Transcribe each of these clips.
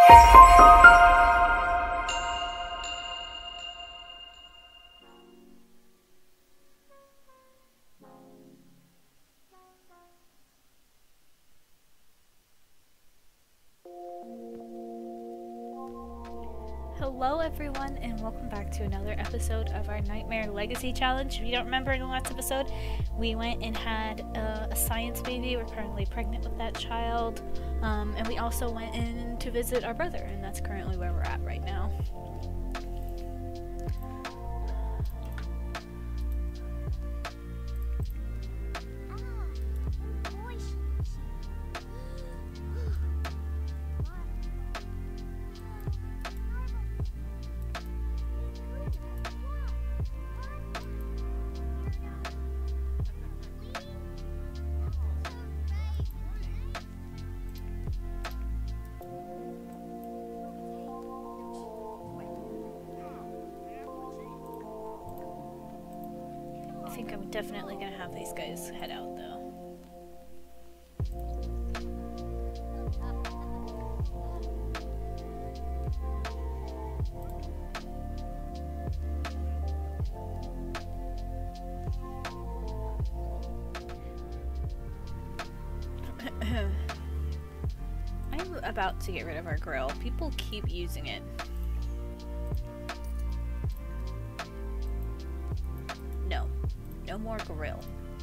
Hello everyone, and welcome back to another episode of our Nightmare Legacy Challenge. If you don't remember, in the last episode we went and had a science baby. We're currently pregnant with that child, and we also went in to visit our brother, and that's currently where we're at right now. I think I'm definitely gonna have these guys head out though. I'm about to get rid of our grill. People keep using it. No more grill.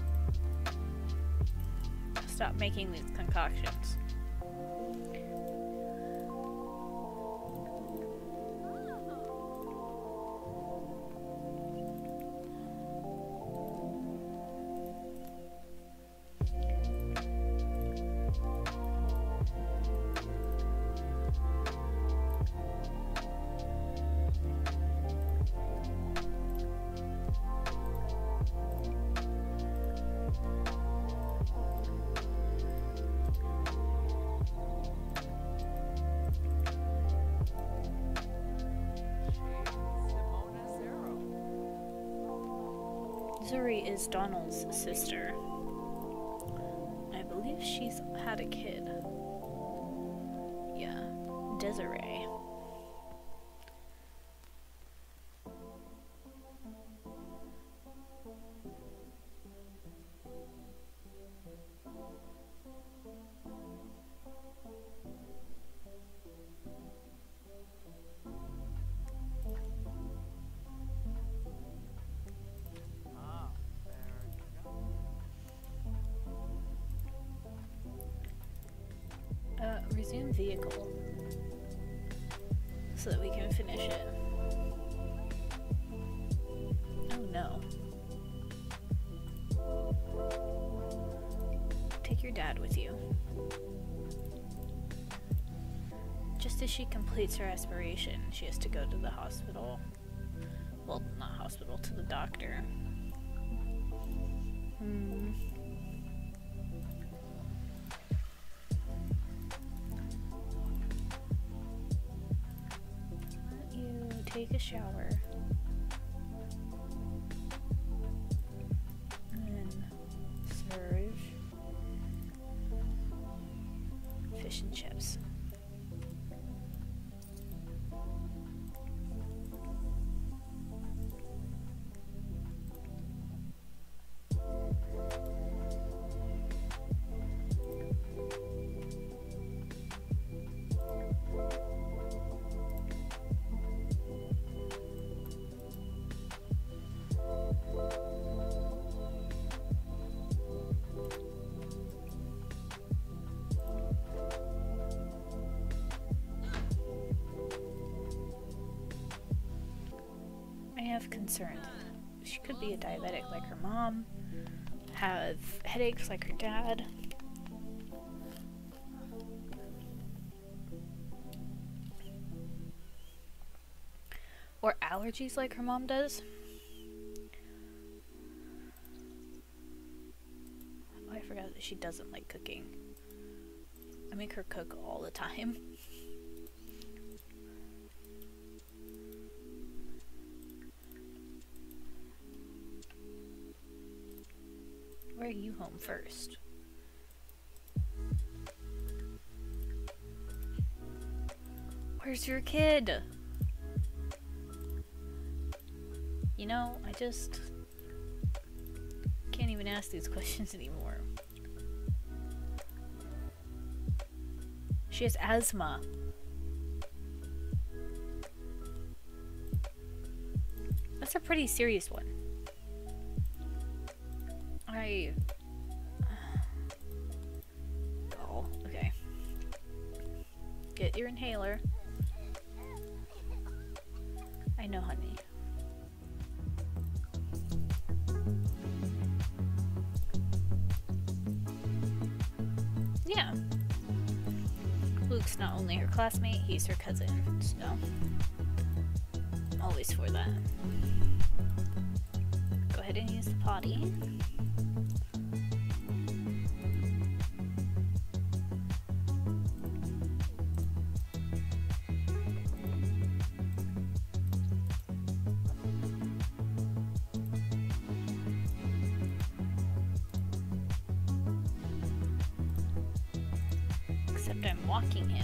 Stop making these concoctions. Zuri is Donald's sister. I believe she's had a kid. Yeah, Desiree. Resume vehicle so that we can finish it. Oh no. Take your dad with you. Just as she completes her aspiration, she has to go to the hospital. Well, not hospital, to the doctor. Take a shower and serve fish and chips. Concerns. She could be a diabetic like her mom, have headaches like her dad. Or allergies like her mom does. Oh, I forgot that she doesn't like cooking. I make her cook all the time. Where are you home first? Where's your kid? You know, I just can't even ask these questions anymore. She has asthma. That's a pretty serious one. Oh, okay. Get your inhaler. I know, honey. Yeah. Luke's not only her classmate, he's her cousin, so I'm always for that. Go ahead and use the potty. Except I'm walking him.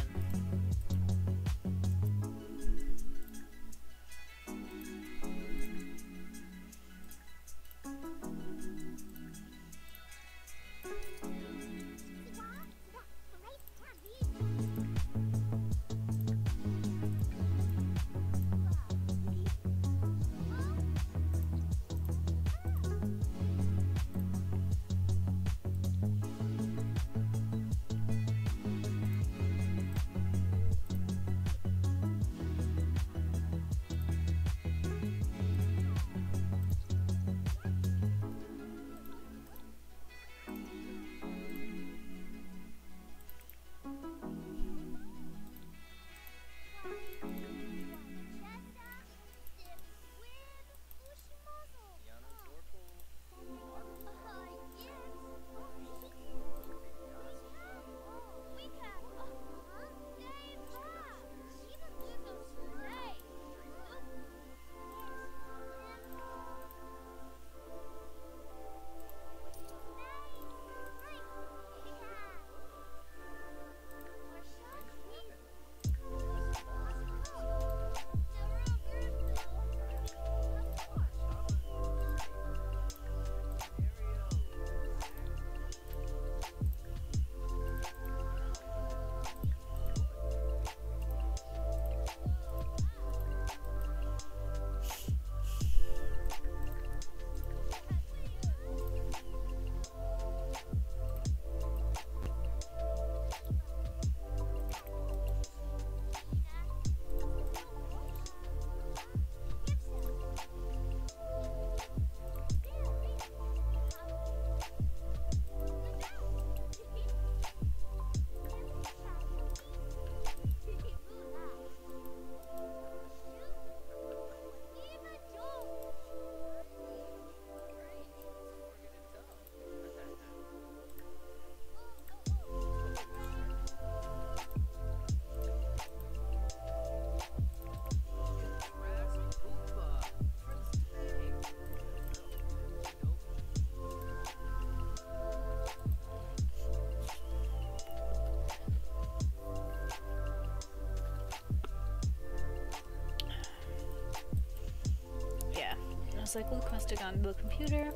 was like, Luke must have gone to the computer.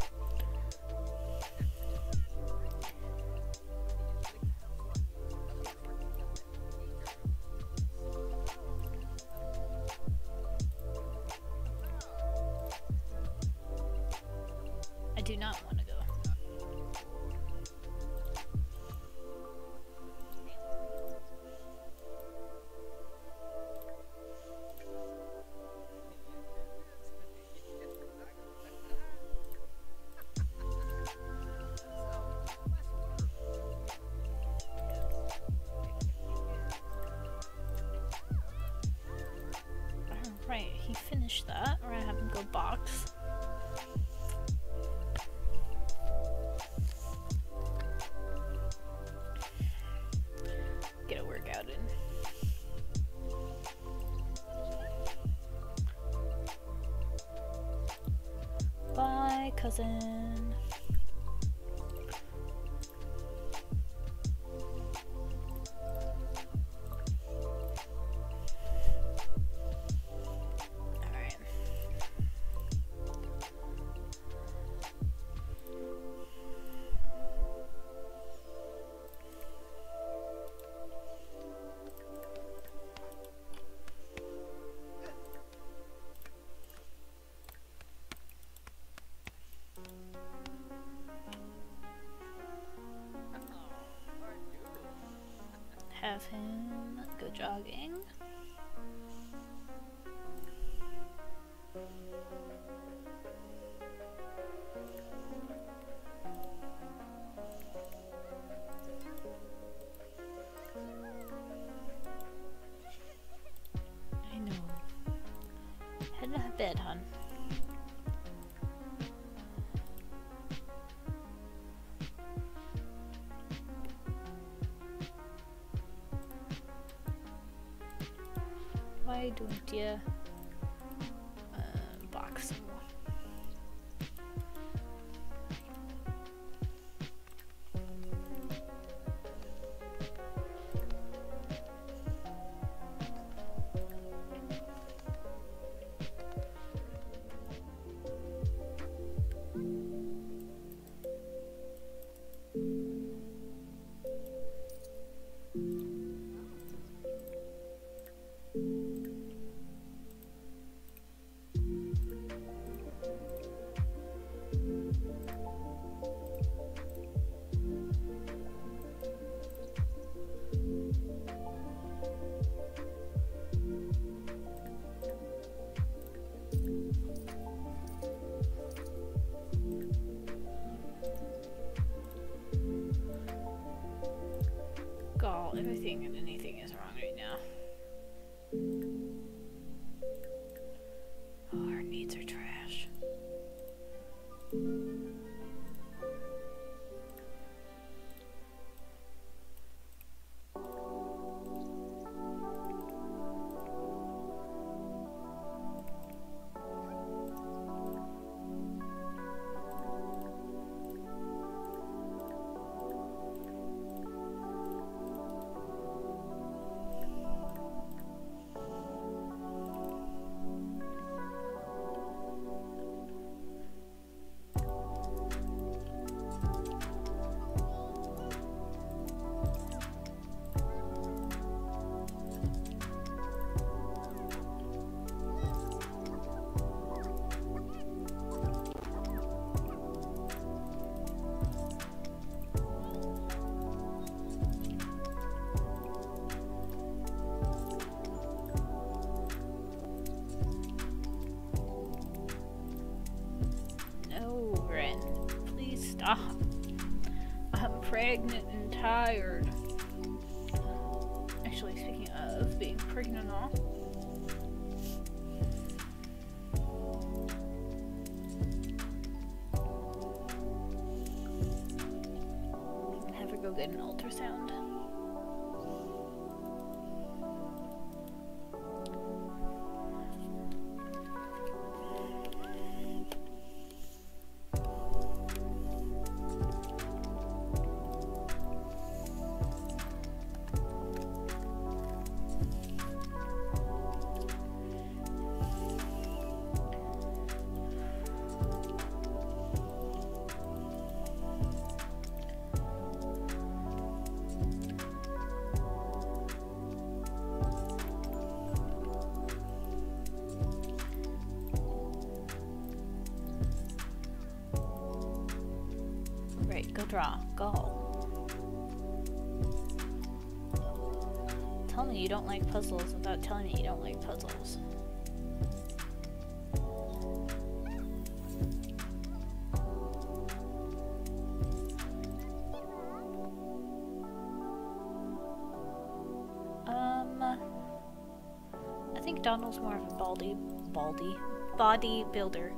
I do not want to go. Right, he finished that. We're gonna have him go box. Get a workout in. Bye, cousin. have him go jogging. I know. Head to bed, hon. Why don't you box more? Gall, everything and anything is wrong right now. Oh, our needs are trash. Stop. I'm pregnant and tired. Actually, speaking of being pregnant and all, have her go get an ultrasound. Go draw. Go. Tell me you don't like puzzles without telling me you don't like puzzles. I think Donald's more of a bodybuilder.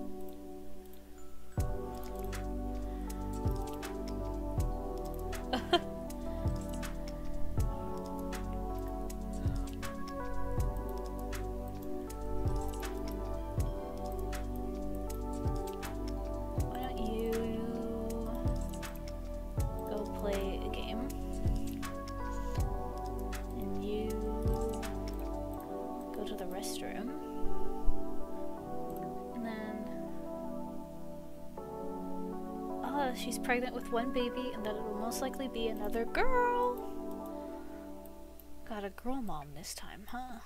She's pregnant with one baby and that it will most likely be another girl. Got a girl mom this time, huh?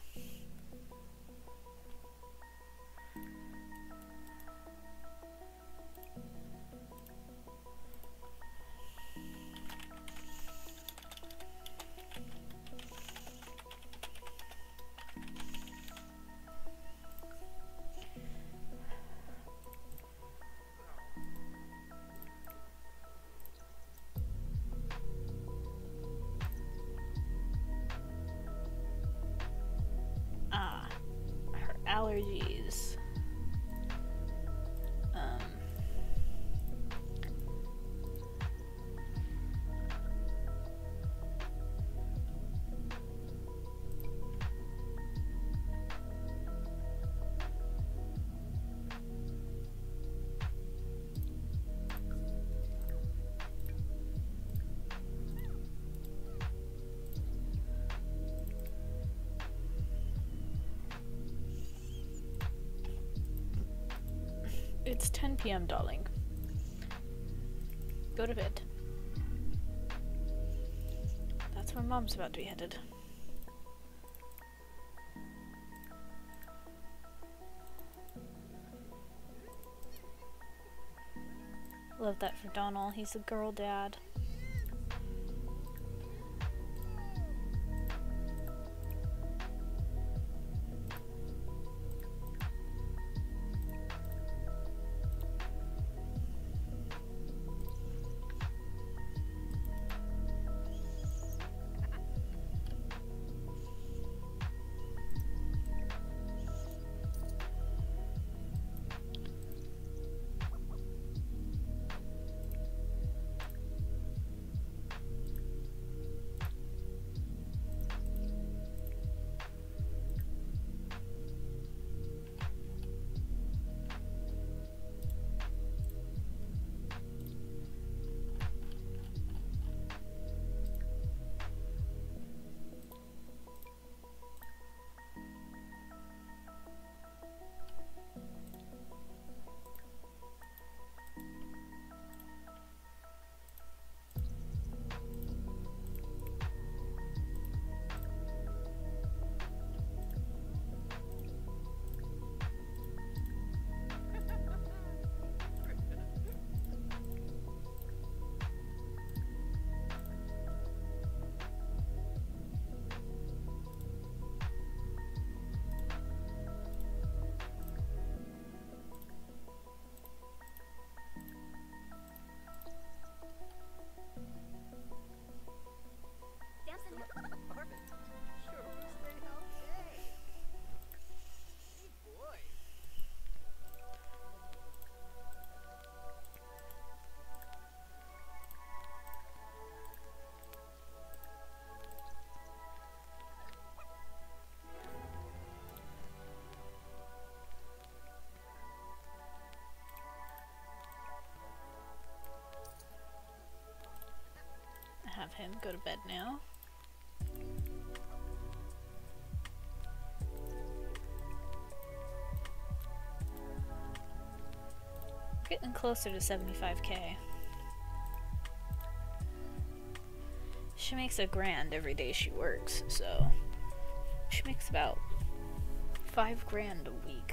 allergies. It's 10 p.m., darling. Go to bed. That's where Mom's about to be headed. Love that for Donald. He's a girl dad. Have him go to bed now. Getting closer to 75k. She makes $1,000 every day she works, so she makes about $5,000 a week.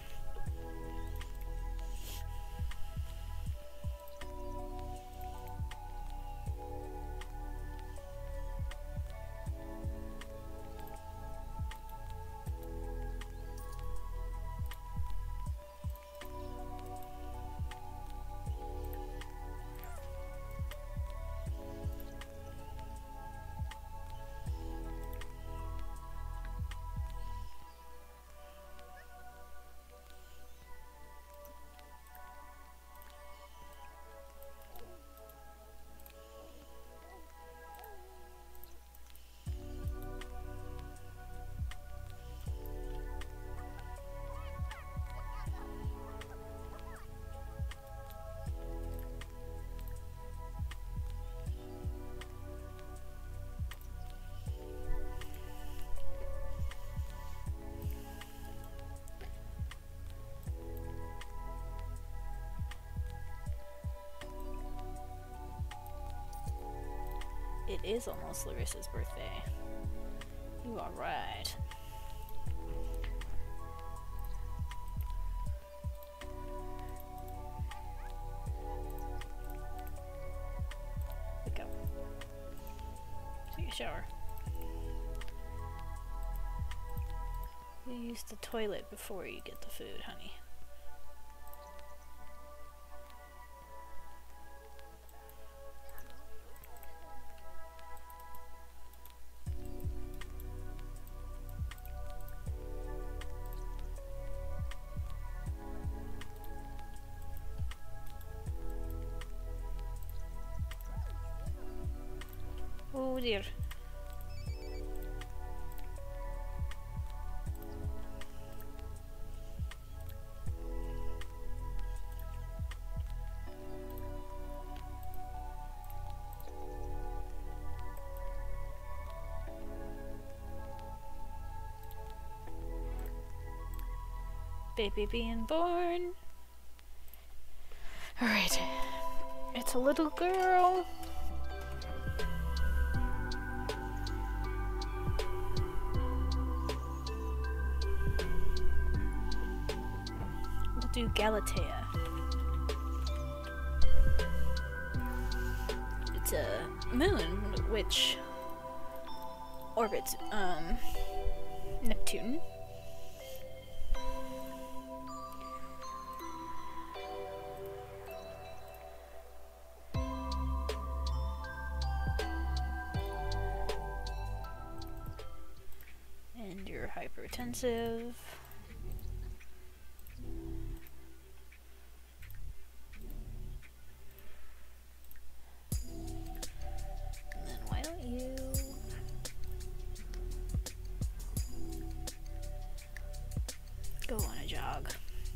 It is almost Larissa's birthday. You are right. Wake up. Take a shower. You use the toilet before you get the food, honey. Oh dear. Baby being born. Alright. It's a little girl. We'll do Galatea. It's a moon which orbits Neptune. And you're hypertensive. And then why don't you go on a jog?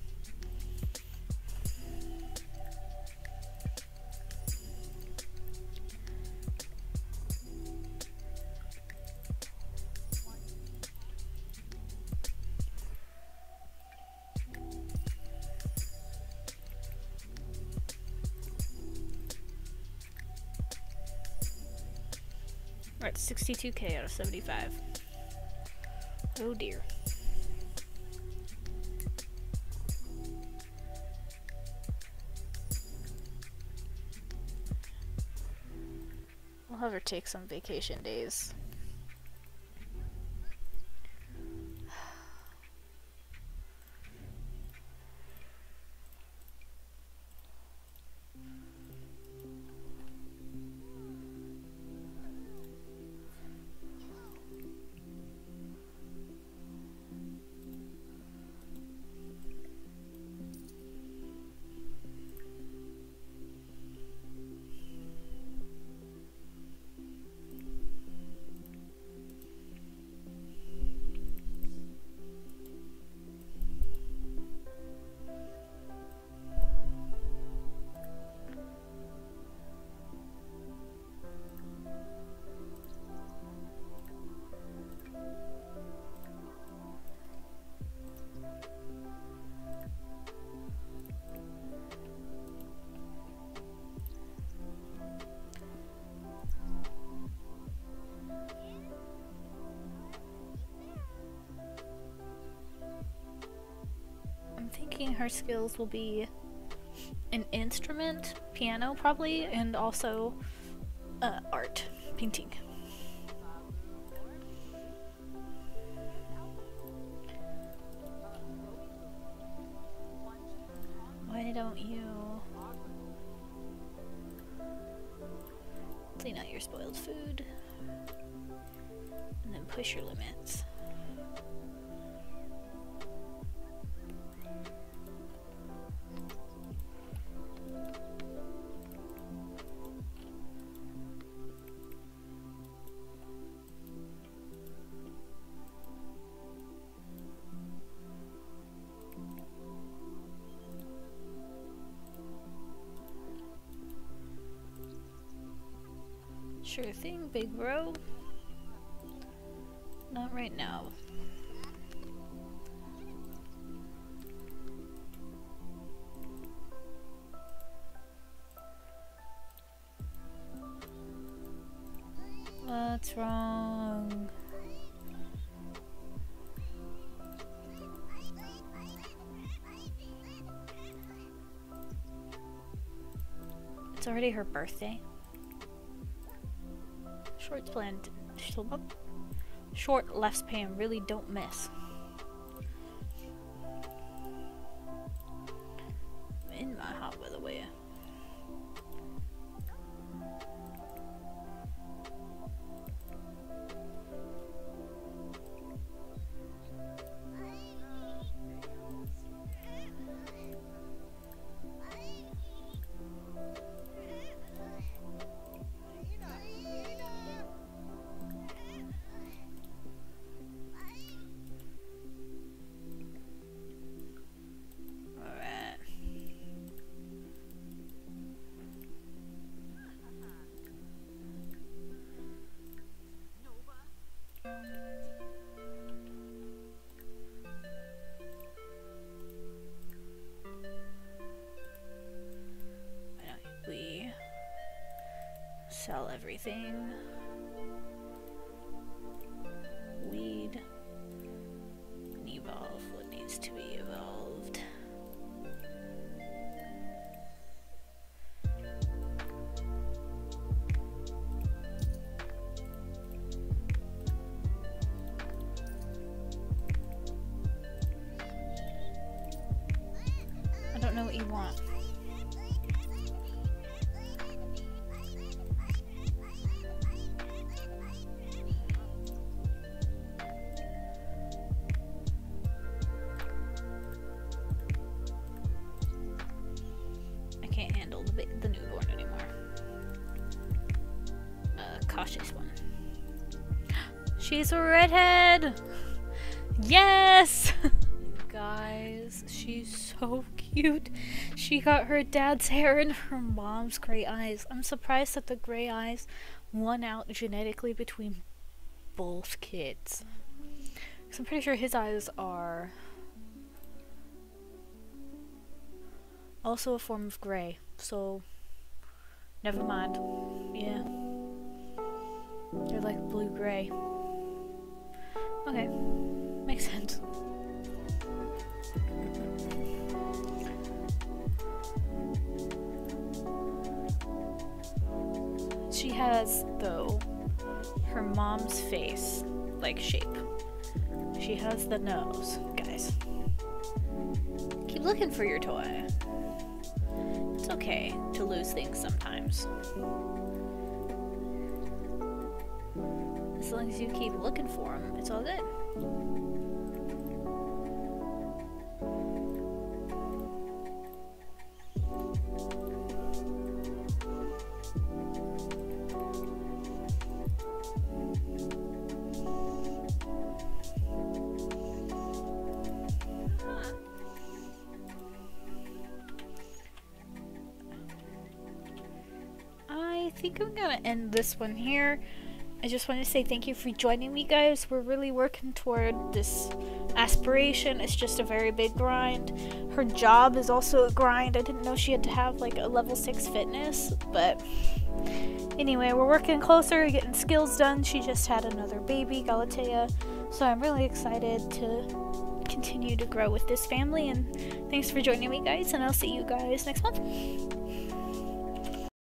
We're at 62k out of 75. Oh dear. We'll have her take some vacation days. I'm thinking her skills will be an instrument, piano probably, and also art, painting. Why don't you clean out your spoiled food and then push your limits? Sure thing, big bro. Not right now. What's wrong? It's already her birthday. Short's planned. Short left span, really don't miss. In my hot weather wear. anything. Weed. And evolve what needs to be evolved. I don't know what you want. I can't handle the newborn anymore. Cautious one. She's a redhead! Yes! Guys, she's so cute. She got her dad's hair and her mom's gray eyes. I'm surprised that the gray eyes won out genetically between both kids. 'Cause I'm pretty sure his eyes are also a form of gray. So, never mind. Yeah. They're like blue-gray. Okay. Makes sense. She has, though, her mom's face, like, shape. She has the nose, guys. Keep looking for your toy. It's okay to lose things sometimes. As long as you keep looking for them, it's all good. I think I'm gonna end this one here. I just want to say thank you for joining me, guys. We're really working toward this aspiration. It's just a very big grind. Her job is also a grind. I didn't know she had to have like a level 6 fitness, but anyway, we're working closer, getting skills done. She just had another baby, Galatea, so I'm really excited to continue to grow with this family, and thanks for joining me, guys, and I'll see you guys next month.